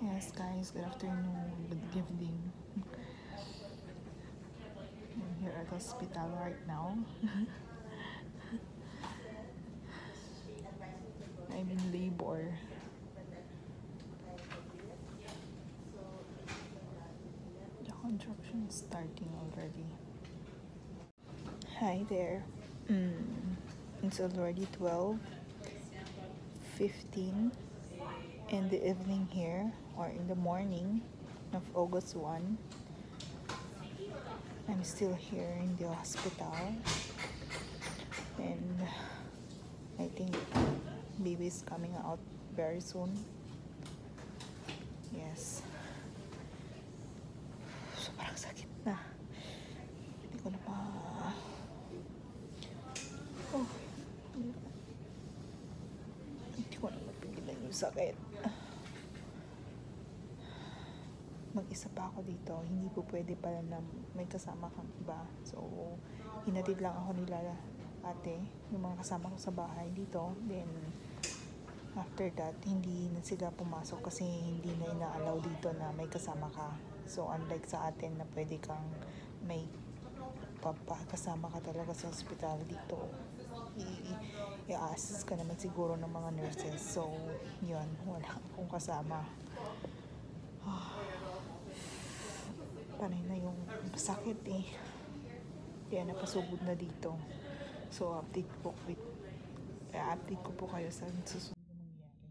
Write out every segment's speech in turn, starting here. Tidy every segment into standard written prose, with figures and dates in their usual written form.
Yes guys, good afternoon, good evening. I'm here at the hospital right now. I'm in labor. The contraction is starting already. Hi there. It's already 12:15 in the evening here, or in the morning of August 1. I'm still here in the hospital, and I think baby is coming out very soon. Yes. Sobrang sakit na. Hindi ko na Oh, hindi ko na mapigilan yung sakit. Mag-isa pa ako dito. Hindi po pwede pala na may kasama kang iba. So, hinatid lang ako nila ate, yung mga kasama ko sa bahay dito. Then, after that, hindi na sila pumasok kasi hindi na ina-allow dito na may kasama ka. So, unlike sa atin na pwede kang may papakasama ka talaga sa hospital, dito i-assist ka naman siguro ng mga nurses. So, yun, wala akong kasama. Panay na yung sakit eh. Kaya napasugod na dito. So, update ko po kayo sa susunod na mangyayari.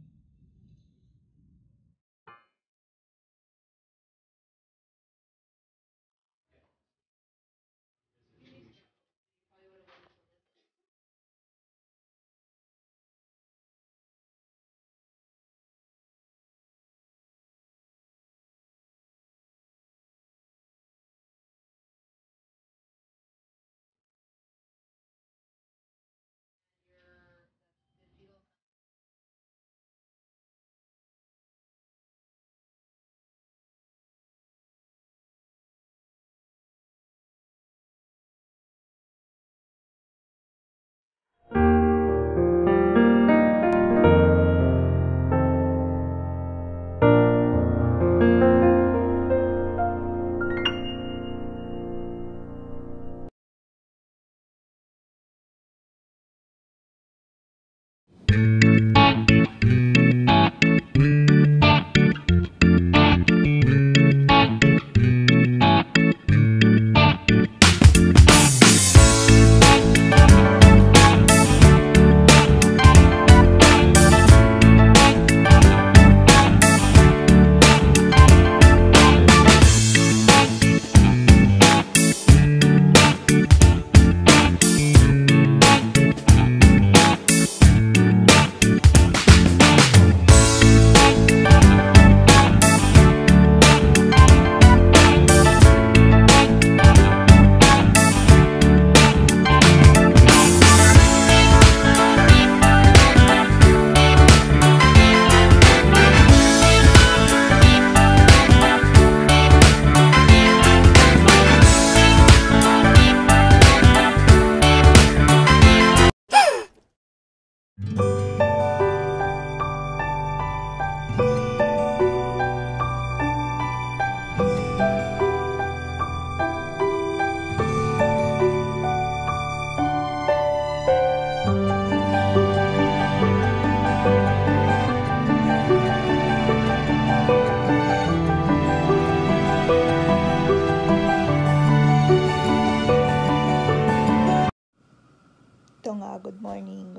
Ito nga, good morning.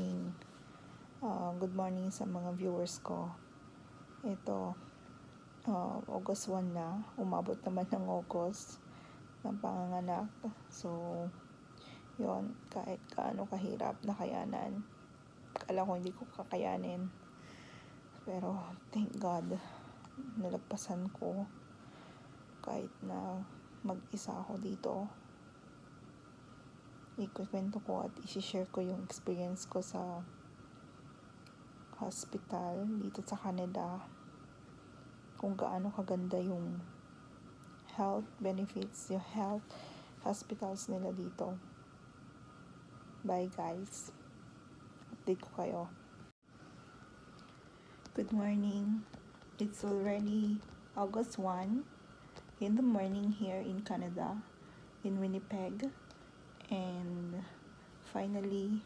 Good morning sa mga viewers ko. Ito, August 1 na. Umabot naman ng August ng panganganak. So, yon, kahit gaano kahirap na kayanan. Akala ko hindi ko kakayanin. Pero, thank God, nalagpasan ko. Kahit na mag-isa ako dito. Ikukwento ko at ishare ko yung experience ko sa hospital dito sa Canada, kung gaano kaganda yung health benefits, yung health hospitals nila dito. Bye guys, update ko kayo. Good morning. It's already August 1 in the morning here in Canada, in Winnipeg. And finally,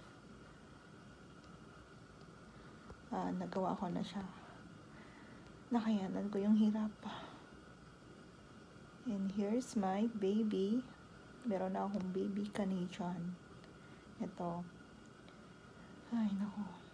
nagawa ko na siya. Nakayanan ko yung hirap. And here's my baby. Meron na akong baby Canadian. Ito. Ay, naku.